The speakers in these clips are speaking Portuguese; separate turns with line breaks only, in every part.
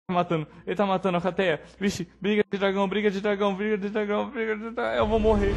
matando. Ele tá matando a Alcateia. Vixe, briga de dragão, briga de dragão, briga de dragão, briga de dragão. Eu vou morrer.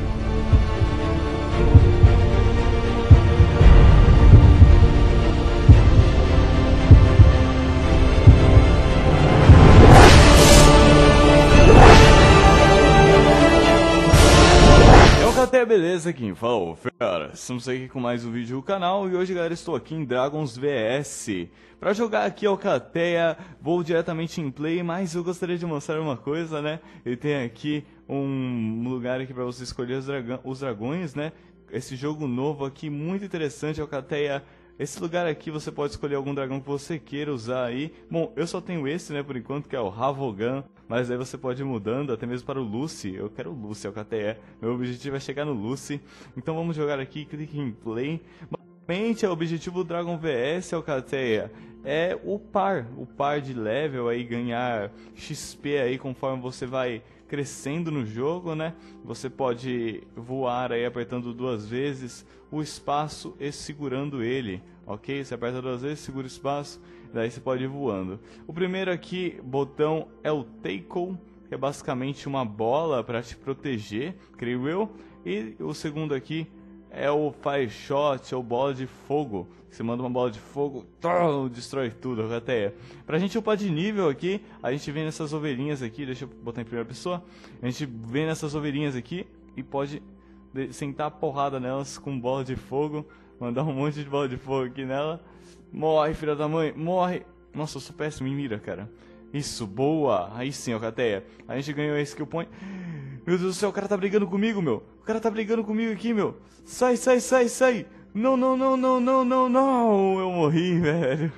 Até beleza, quem fala, fera, estamos aqui com mais um vídeo do canal e hoje, galera, estou aqui em Dragons VS. Pra jogar aqui Alcateia, vou diretamente em play, mas eu gostaria de mostrar uma coisa, né? Ele tem aqui um lugar aqui pra você escolher os dragões, né? Esse jogo novo aqui, muito interessante, Alcateia. Esse lugar aqui você pode escolher algum dragão que você queira usar aí. Bom, eu só tenho esse, né, por enquanto, que é o Ravogan. Mas aí você pode ir mudando, até mesmo para o Lucy. Eu quero o Lucy, Alcateia. Meu objetivo é chegar no Lucy. Então vamos jogar aqui, clique em play. Basicamente, o objetivo do Dragon VS, Alcateia, é o par de level aí, ganhar XP aí conforme você vai crescendo no jogo, né? Você pode voar aí apertando duas vezes o espaço e segurando ele, ok? Você aperta duas vezes, segura o espaço, daí você pode ir voando. O primeiro aqui, botão, é o Tackle, que é basicamente uma bola para te proteger, creio eu. E o segundo aqui é o Fire Shot, ou bola de fogo. Você manda uma bola de fogo, destrói tudo, Alcateia. Pra gente upar de nível aqui, a gente vem nessas ovelhinhas aqui, deixa eu botar em primeira pessoa. A gente vem nessas ovelhinhas aqui e pode sentar a porrada nelas com bola de fogo. Mandar um monte de bola de fogo aqui nela. Morre, filha da mãe, morre. Nossa, eu sou péssimo em mira, cara. Isso, boa. Aí sim, Alcateia. A gente ganhou esse skill point. Meu Deus do céu, o cara tá brigando comigo, meu. O cara tá brigando comigo aqui, meu. Sai, sai, sai, sai. Não, não, não, não, não, não, não. Eu morri, velho.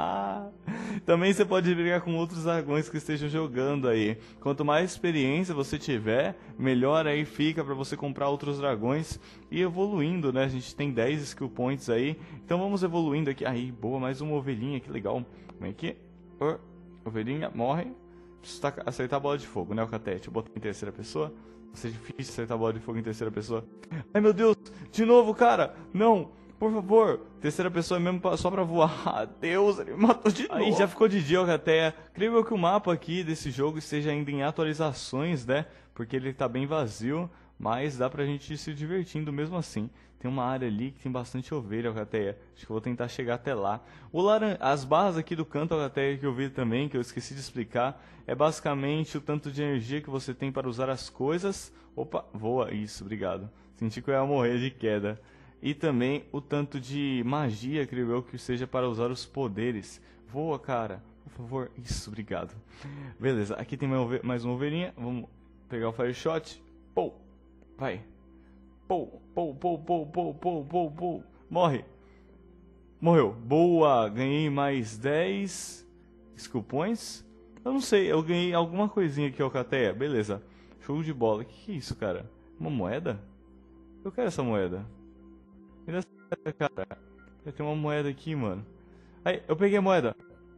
Também você pode brigar com outros dragões que estejam jogando aí. Quanto mais experiência você tiver, melhor aí fica pra você comprar outros dragões e evoluindo, né? A gente tem 10 skill points aí. Então vamos evoluindo aqui. Aí, boa, mais uma ovelhinha, que legal. Vem aqui. Ovelhinha, morre. Precisa acertar a bola de fogo, né, Alcateia? Deixa eu botar em terceira pessoa. Vai ser difícil acertar a bola de fogo em terceira pessoa. Ai, meu Deus! De novo, cara! Não! Por favor! Terceira pessoa é mesmo só pra voar. Deus, ele me matou de novo. Aí já ficou de dia, Alcateia. Creio eu que o mapa aqui desse jogo esteja ainda em atualizações, né? Porque ele tá bem vazio. Mas dá pra gente ir se divertindo mesmo assim. Tem uma área ali que tem bastante ovelha, Alcateia. Acho que eu vou tentar chegar até lá. As barras aqui do canto, Alcateia, que eu vi também, que eu esqueci de explicar, é basicamente o tanto de energia que você tem para usar as coisas. Opa, voa. Isso, obrigado. Senti que eu ia morrer de queda. E também o tanto de magia, creio eu, que seja para usar os poderes. Voa, cara. Por favor. Isso, obrigado. Beleza, aqui tem mais uma ovelhinha. Vamos pegar o Fire Shot. Pou. Vai. Pou, pou, pou, pou, pou, pou, pou, pou. Morre. Morreu. Boa. Ganhei mais 10 skill points. Eu não sei, eu ganhei alguma coisinha aqui, Alcateia. Beleza. Show de bola. Que é isso, cara? Uma moeda? Eu quero essa moeda. Me dá essa moeda, cara. Eu tenho uma moeda aqui, mano. Aí, eu peguei a moeda.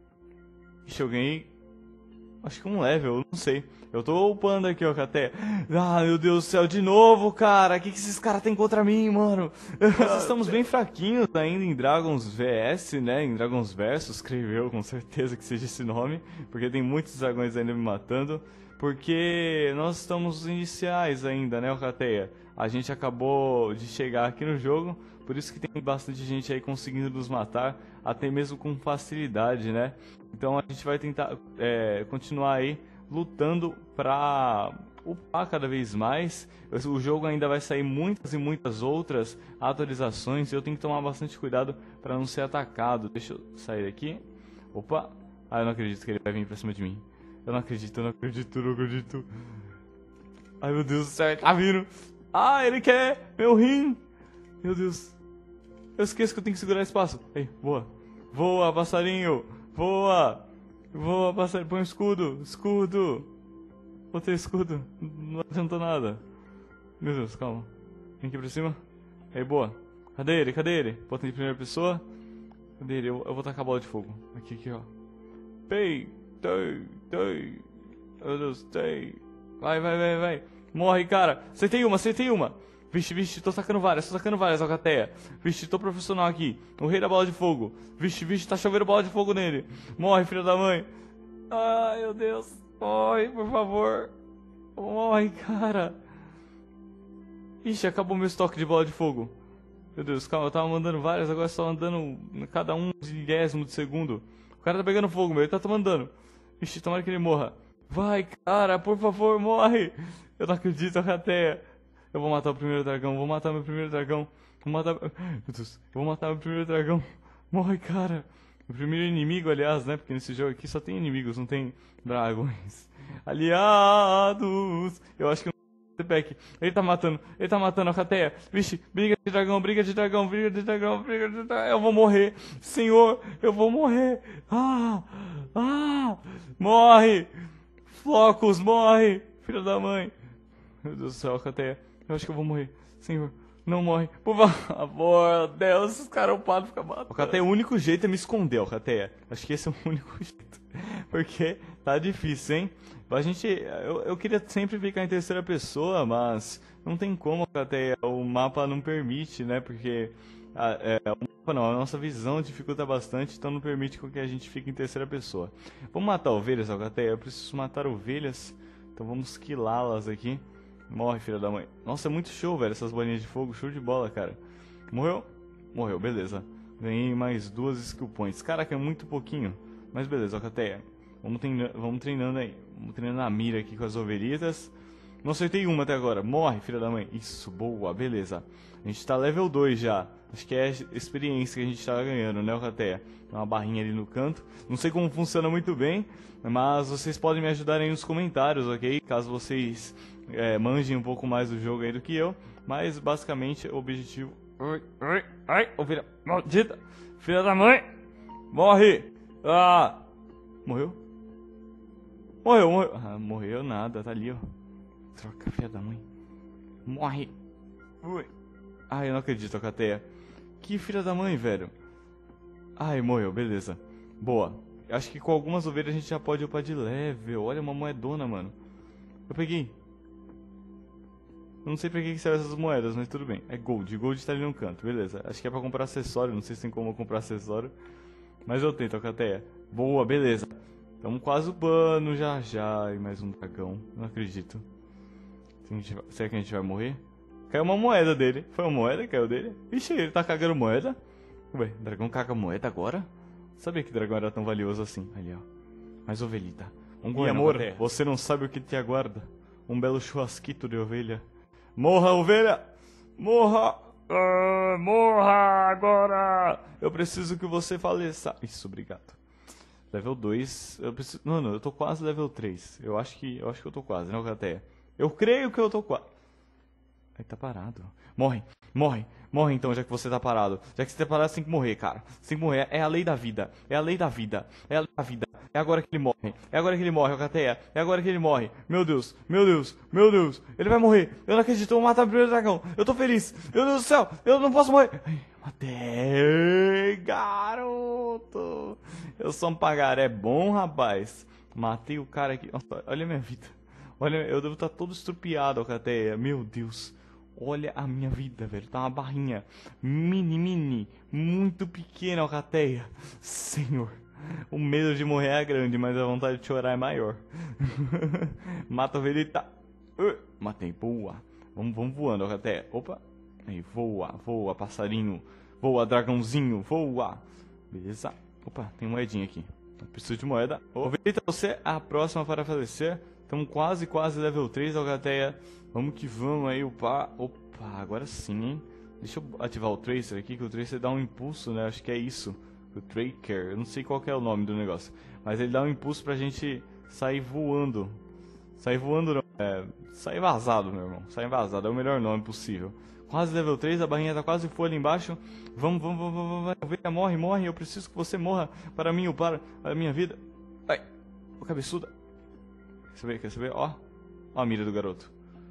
Ixi, eu ganhei... acho que um level, eu não sei. Eu tô upando aqui, Alcateia. Ah, meu Deus do céu, de novo, cara. O que esses caras têm contra mim, mano? Nós estamos bem fraquinhos ainda em Dragons VS, né? Em Dragons Versus, creio eu, com certeza que seja esse nome. Porque tem muitos dragões ainda me matando. Porque nós estamos iniciais ainda, né, Alcateia? A gente acabou de chegar aqui no jogo. Por isso que tem bastante gente aí conseguindo nos matar. Até mesmo com facilidade, né? Então a gente vai tentar continuar aí lutando pra upar cada vez mais. O jogo ainda vai sair muitas e muitas outras atualizações e eu tenho que tomar bastante cuidado para não ser atacado. Deixa eu sair aqui. Opa! Ah, eu não acredito que ele vai vir pra cima de mim. Eu não acredito, eu não acredito, eu não acredito. Ai, meu Deus do céu, ele tá vindo. Ah, ele quer meu rim. Meu Deus. Eu esqueço que eu tenho que segurar espaço. Ei, voa. Voa, passarinho. Voa. Voa, passarinho. Põe um escudo. Escudo. Botei escudo. Não adiantou nada. Meu Deus, calma. Vem aqui pra cima. Aí, boa. Cadê ele? Cadê ele? Bota em primeira pessoa. Cadê ele? Eu vou tacar a bola de fogo. Aqui, aqui, ó. Pei. Tei. Meu Deus, tei. Vai, vai, vai, vai. Morre, cara. Acertei uma. Vixe, vixe, tô sacando várias, Alcateia. Vixe, tô profissional aqui. O rei da bola de fogo. Vixe, vixe, tá chovendo bola de fogo nele. Morre, filho da mãe. Ai, meu Deus. Morre, por favor. Morre, cara. Ixi, acabou meu estoque de bola de fogo. Meu Deus, calma, eu tava mandando várias, agora só andando cada um milésimo de segundo. O cara tá pegando fogo, meu, ele tá tomando dano. Ixi, tomara que ele morra. Vai, cara, por favor, morre. Eu não acredito, Alcateia. Eu vou matar o primeiro dragão, vou matar meu primeiro dragão. Vou matar... Meu Deus, eu vou matar meu primeiro dragão. Morre, cara. O primeiro inimigo, aliás, né? Porque nesse jogo aqui só tem inimigos, não tem dragões. Aliados. Eu acho que não tem pack. Ele tá matando a Alcateia. Vixe, briga de dragão, briga de dragão, briga de dragão, briga de dragão. Eu vou morrer. Senhor, eu vou morrer. Morre. Flocos, morre. Filho da mãe. Meu Deus do céu, Alcateia. Eu acho que eu vou morrer. Senhor. Não morre, por favor, Deus, os caras upados ficam matando. Alcateia, o único jeito é me esconder, Alcateia. Acho que esse é o único jeito. Porque tá difícil, hein? Eu queria sempre ficar em terceira pessoa, mas não tem como, Alcateia. O mapa não permite, né? Porque o mapa não, a nossa visão dificulta bastante, então não permite que a gente fique em terceira pessoa. Vamos matar ovelhas, Alcateia? Eu preciso matar ovelhas, então vamos quilá-las aqui. Morre, filha da mãe. Nossa, é muito show, velho, essas bolinhas de fogo. Show de bola, cara. Morreu? Morreu, beleza. Ganhei mais 2 skill points. Caraca, é muito pouquinho. Mas beleza, Alcateia. Vamos treinando aí. Vamos treinando a mira aqui com as ovelhitas. Não acertei uma até agora. Morre, filha da mãe. Isso, boa, beleza. A gente tá level 2 já. Acho que é a experiência que a gente tá ganhando, né, Alcateia? Tem uma barrinha ali no canto. Não sei como funciona muito bem, mas vocês podem me ajudar aí nos comentários, ok? Caso vocês manjem um pouco mais do jogo aí do que eu. Mas basicamente o objetivo... Ai, ovelha maldita! Filha da mãe! Morre! Morreu? Morreu. Morreu nada, tá ali, ó. Troca, filha da mãe. Morre! Ui. Ai, eu não acredito, Alcateia. Que filha da mãe, velho. Ai, morreu, beleza. Boa. Acho que com algumas ovelhas a gente já pode upar de level. Olha, uma moedona, mano. Eu peguei. Eu não sei pra que servem essas moedas, mas tudo bem. É gold. Gold tá ali no canto, beleza. Acho que é pra comprar acessório. Não sei se tem como comprar acessório. Mas eu tento, Alcateia. Boa, beleza. Tamo quase upando já. E mais um dragão. Não acredito. Será que a gente vai morrer? Caiu uma moeda dele. Foi uma moeda que caiu dele? Ixi, ele tá cagando moeda. Ué, dragão caga moeda agora? Sabia que dragão era tão valioso assim. Ali, ó. Mais ovelhita. E amor, você não sabe o que te aguarda. Um belo churrasquito de ovelha. Morra, ovelha! Morra! Morra agora! Eu preciso que você faleça. Isso, obrigado. Level 2. Eu preciso... Não, eu tô quase level 3. Eu acho que eu tô quase, né, Alcateia? Eu creio que eu tô quase. Aí tá parado. Morre então, já que você tá parado. Já que você tá parado, você tem que morrer, cara. Você tem que morrer. É a lei da vida. É a lei da vida. É a lei da vida. É agora que ele morre. É agora que ele morre, Alcateia. É agora que ele morre. Meu Deus. Ele vai morrer. Eu não acredito. Eu vou matar o primeiro dragão. Eu tô feliz. Meu Deus do céu. Eu não posso morrer. Ai, matei, garoto. Eu sou um pagaré bom, rapaz. Matei o cara aqui. Nossa, olha a minha vida. Olha, eu devo estar todo estrupiado, Alcateia. Meu Deus. Olha a minha vida, velho. Tá uma barrinha mini, muito pequena, Alcateia. Senhor, o medo de morrer é grande, mas a vontade de chorar é maior. Mata a ovelhita. Matei, boa. Vamos voando, Alcateia. Opa. Aí, voa, passarinho. Voa, dragãozinho, voa. Beleza. Opa, tem moedinha aqui. Eu preciso de moeda. Ovelhita, você é a próxima para falecer. Estamos quase level 3, Alcateia. Vamos que vamos aí, Opa, agora sim, hein? Deixa eu ativar o Tracer aqui, que o Tracer dá um impulso, né? Acho que é isso. O Tracker, eu não sei qual que é o nome do negócio. Mas ele dá um impulso pra gente sair voando. Sair voando não, sair vazado, meu irmão. Sair vazado, é o melhor nome possível. Quase level 3, a barrinha tá quase full ali embaixo. Vamos. Ovelha, morre. Eu preciso que você morra para mim ou para a minha vida. Ai, ô cabeçuda. Quer saber? Ó a mira do garoto.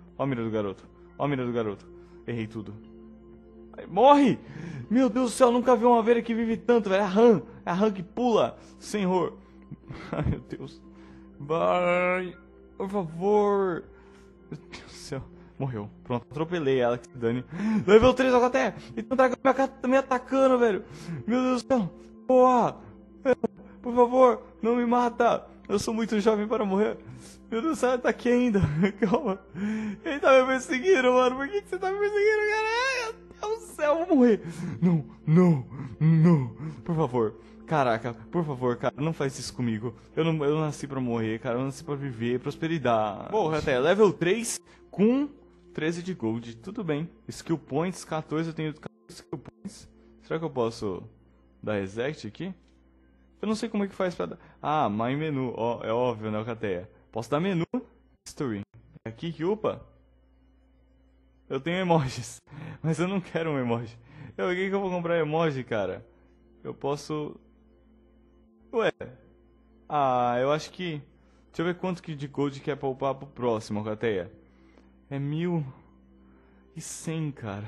Errei tudo. Ai, morre! Meu Deus do céu, nunca vi uma ovelha que vive tanto, velho. É a rã que pula. Senhor. Ai, meu Deus. Vai. Por favor. Meu Deus do céu. Morreu. Pronto, atropelei ela, que se dane. Level 3, Alcateia. E tem um dragão me atacando, velho. Meu Deus do céu. Boa. Por favor, não me mata. Eu sou muito jovem para morrer. Meu Deus do céu, tá aqui ainda. Calma. Ele tá me perseguindo, mano. Por que você tá me perseguindo, cara? Ai, meu Deus do céu, eu vou morrer. Não, não, não. Por favor. Caraca, por favor, cara, não faz isso comigo. Eu não nasci pra morrer, cara. Eu nasci pra viver, prosperidade. Porra, até level 3 com 13 de gold. Tudo bem. Skill points, 14. Eu tenho 14 skill points. Será que eu posso dar reset aqui? Eu não sei como é que faz pra dar... Ah, my menu. Ó, é óbvio, né, Alcateia? Posso dar menu. History. É aqui que upa. Eu tenho emojis. Mas eu não quero um emoji. Por que eu vou comprar emoji, cara? Eu posso... Ué. Ah, eu acho que... Deixa eu ver quanto de gold que é pra upar pro próximo, Alcateia. É 1.100, cara.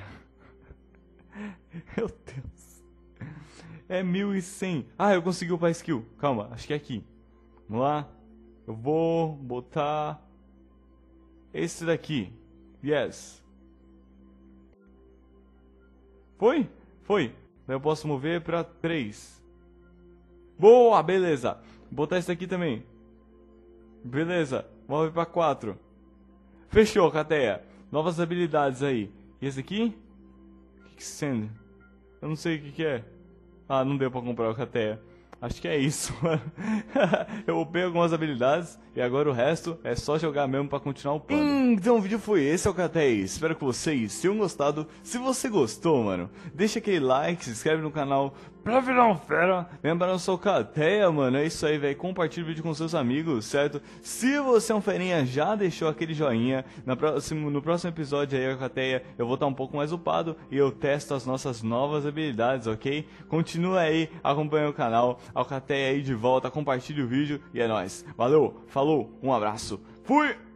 Meu Deus. É 1.100. Ah, eu consegui upar skill. Calma, acho que é aqui. Vamos lá. Eu vou botar esse daqui. Yes. Foi? Foi. Daí eu posso mover pra 3. Boa, beleza. Vou botar esse daqui também. Beleza. Move pra 4. Fechou, Cateia. Novas habilidades aí. E esse aqui? Kicksend. Eu não sei o que é. Ah, não deu pra comprar o Cateia. Acho que é isso, mano. Eu upei algumas habilidades e agora o resto é só jogar mesmo pra continuar upando. Então o vídeo foi esse, Alcateia. Espero que vocês tenham gostado. Se você gostou, mano, deixa aquele like, se inscreve no canal pra virar um fera. Lembra, eu sou o Alcateia, mano. É isso aí, velho. Compartilha o vídeo com seus amigos, certo? Se você é um ferinha, já deixou aquele joinha. No próximo episódio aí, Alcateia, eu vou estar um pouco mais upado e eu testo as nossas novas habilidades, ok? Continua aí, acompanha o canal. Alcateia aí de volta, compartilha o vídeo e é nóis. Valeu, falou, um abraço, fui!